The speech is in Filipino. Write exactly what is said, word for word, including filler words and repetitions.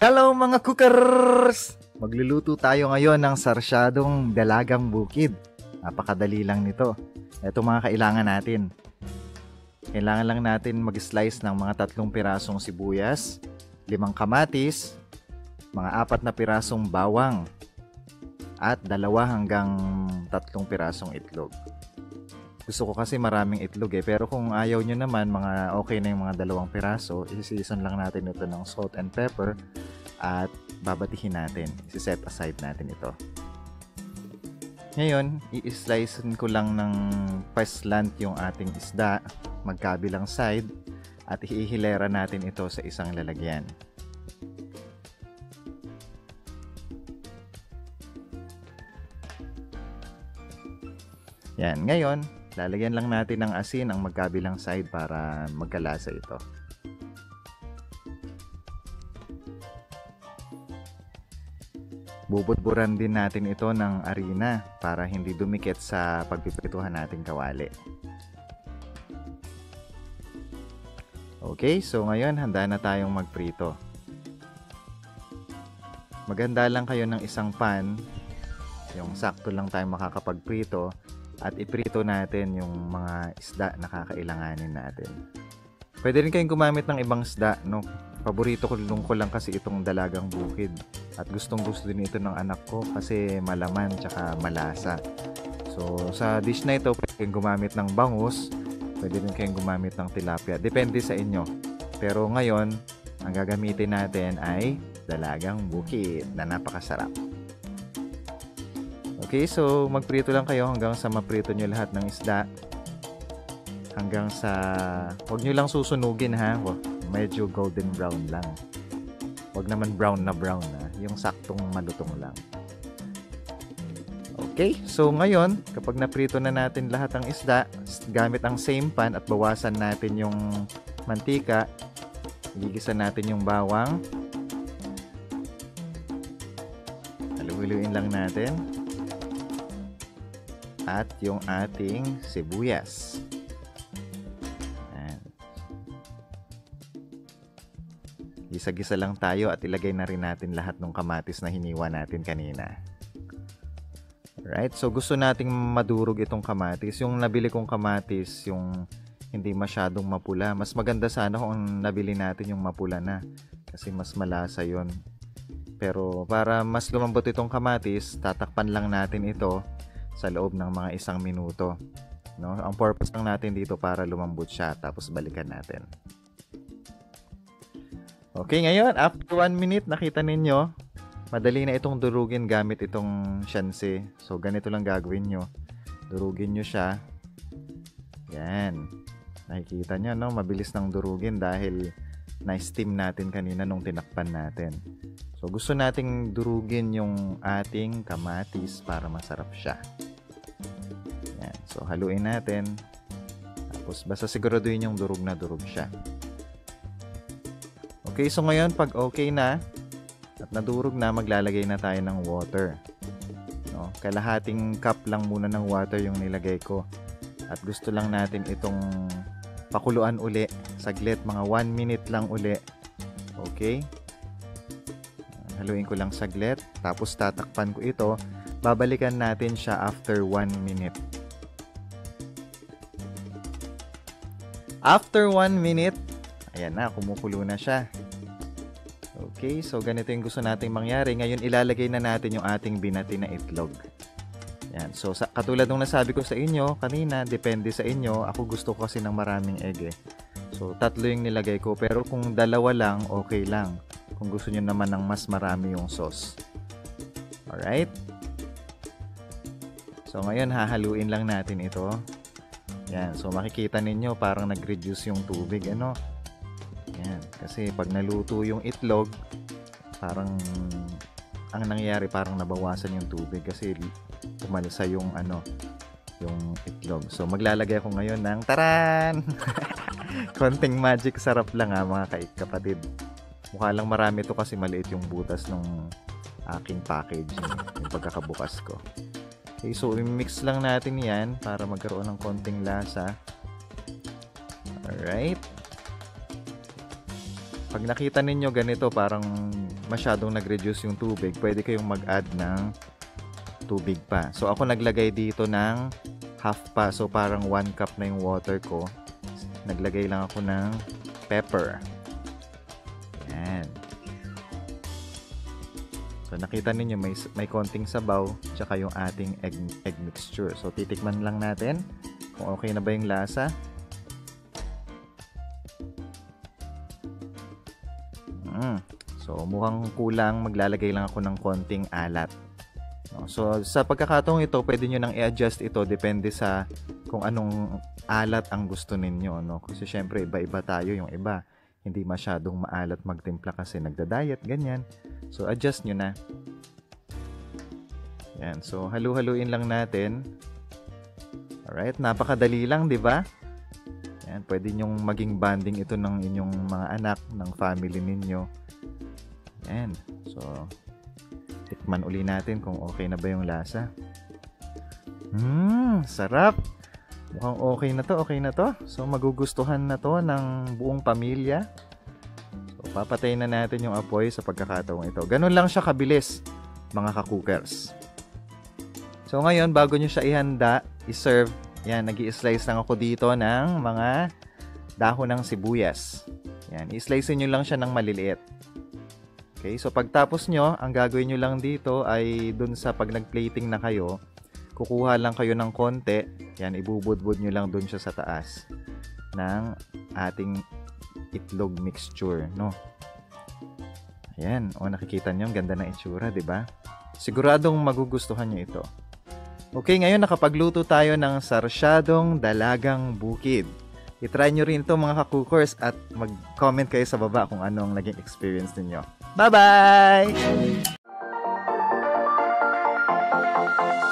Hello mga cookers! Magluluto tayo ngayon ng sarsyadong dalagang bukid. Napakadali lang nito. Ito mga kailangan natin. Kailangan lang natin mag-slice ng mga tatlong pirasong sibuyas, limang kamatis, mga apat na pirasong bawang, at dalawa hanggang tatlong pirasong itlog. Gusto ko kasi maraming itlog eh, pero kung ayaw nyo naman, mga okay na yung mga dalawang piraso, isi-season lang natin ito ng salt and pepper at babatihin natin. Isi-set aside natin ito. Ngayon, i-slice ko lang ng pa-slant yung ating isda, magkabilang side, at ihihilera natin ito sa isang lalagyan. Yan, ngayon, lalagyan lang natin ng asin ang magkabilang side para magkalasa ito. Bubudburan din natin ito ng arena para hindi dumikit sa pagpiprituhan nating kawali. Okay, so ngayon handa na tayong magprito. Maganda lang kayo ng isang pan, yung sakto lang tayong makakapagprito, at iprito natin yung mga isda na kakailanganin natin. Pwede rin kayong gumamit ng ibang isda, no? Paborito ko ko lang kasi itong dalagang bukid. At gustong gusto din ito ng anak ko kasi malaman tsaka malasa. So sa dish na ito, pwede kayong gumamit ng bangus, pwede rin kayong gumamit ng tilapia. Depende sa inyo. Pero ngayon, ang gagamitin natin ay dalagang bukid na napakasarap. Okay, so magprito lang kayo hanggang sa maprito nyo lahat ng isda. Hanggang sa, huwag nyo lang susunugin ha, medyo golden brown lang. Huwag naman brown na brown na, yung saktong malutong lang. Okay, so ngayon, kapag naprito na natin lahat ng isda, gamit ang same pan at bawasan natin yung mantika, igigisa natin yung bawang. Haluin lang natin. At yung ating sibuyas. Ayan. Gisa-gisa lang tayo at ilagay na rin natin lahat ng kamatis na hiniwa natin kanina. Alright, so gusto nating madurog itong kamatis. Yung nabili kong kamatis, yung hindi masyadong mapula. Mas maganda sana kung nabili natin yung mapula na. Kasi mas malasa yon. Pero para mas lumambot itong kamatis, tatakpan lang natin ito sa loob ng mga isang minuto, no? Ang purpose lang natin dito para lumambot siya, tapos balikan natin. Okay, ngayon, after one minute, nakita ninyo, madali na itong durugin gamit itong shanse. So, ganito lang gagawin nyo. Durugin nyo siya. Yan. Nakikita nyo, no? Mabilis nang durugin dahil na-steam natin kanina nung tinakpan natin. So, gusto nating durugin yung ating kamatis para masarap siya. Yan. So, haluin natin. Tapos, basta siguraduhin yung durug na durug siya. Okay, so ngayon, pag okay na, at nadurog na, maglalagay na tayo ng water. No? Kalahating cup lang muna ng water yung nilagay ko. At gusto lang natin itong pakuluan uli. Saglit, mga one minute lang uli. Okay? Haluin ko lang saglit, tapos tatakpan ko ito. Babalikan natin siya after one minute. After one minute, ayan na, kumukulo na siya. Okay, so ganito yung gusto nating mangyari. Ngayon, ilalagay na natin yung ating binati na itlog. Ayan, so sa, katulad ng nasabi ko sa inyo kanina, depende sa inyo. Ako gusto ko kasi ng maraming egg eh. So, tatlo yung nilagay ko. Pero kung dalawa lang, okay lang. Kung gusto nyo naman ng mas marami yung sauce. Alright? So, ngayon, hahaluin lang natin ito. Yan. So, makikita ninyo, parang nag-reduce yung tubig. Ano? Yan. Kasi, pag naluto yung itlog, parang, ang nangyayari, parang nabawasan yung tubig. Kasi, umalisa yung, ano, yung itlog. So, maglalagay ako ngayon ng, taran! Konting magic sarap lang ha, mga kapatid. Mukha lang marami ito kasi maliit yung butas ng aking packaging, yung pagkakabukas ko. Okay, so i-mix lang natin yan para magkaroon ng konting lasa. Alright. Pag nakita ninyo ganito, parang masyadong nag-reduce yung tubig, pwede kayong mag-add ng tubig pa. So, ako naglagay dito ng half pa. So, parang one cup na yung water ko. Naglagay lang ako ng pepper. Yan. So, nakita ninyo may, may konting sabaw tsaka yung ating egg, egg mixture. So, titikman lang natin kung okay na ba yung lasa. Mm. So, mukhang kulang. Maglalagay lang ako ng konting alat. No? So, sa pagkakataong ito, pwede nyo nang i-adjust ito. Depende sa kung anong alat ang gusto ninyo. No? Kasi syempre, iba-iba tayo. Yung iba, hindi masyadong maalat magtimpla kasi nagda-diet, ganyan. So, adjust nyo na. Yan. So, halu-haluin lang natin. Alright. Napakadali lang, di ba? Yan. Pwede nyong maging bonding ito ng inyong mga anak, ng family ninyo. Yan. So, tikman uli natin kung okay na ba yung lasa. Mmm, sarap! Mukhang okay na to, okay na to. So, magugustuhan na to ng buong pamilya. So, papatayin na natin yung apoy sa pagkakataong ito. Ganun lang siya kabilis, mga ka-cookers. So, ngayon, bago nyo siya ihanda, iserve, yan, nag-i-slice lang ako dito ng mga dahon ng sibuyas. Yan, i-slice nyo lang siya ng maliliit. Okay, so pagtapos nyo, ang gagawin nyo lang dito ay dun sa pag nag-plating na kayo, kukuha lang kayo ng konti. Yan, ibubudbud nyo lang dun siya sa taas ng ating itlog mixture, no? Ayan, o nakikita nyo, ang ganda ng itsura, di ba? Siguradong magugustuhan nyo ito. Okay, ngayon nakapagluto tayo ng sarsyadong dalagang bukid. I-try nyo rin ito mga ka-cookers at mag-comment kayo sa baba kung ano ang naging experience ninyo. Bye-bye!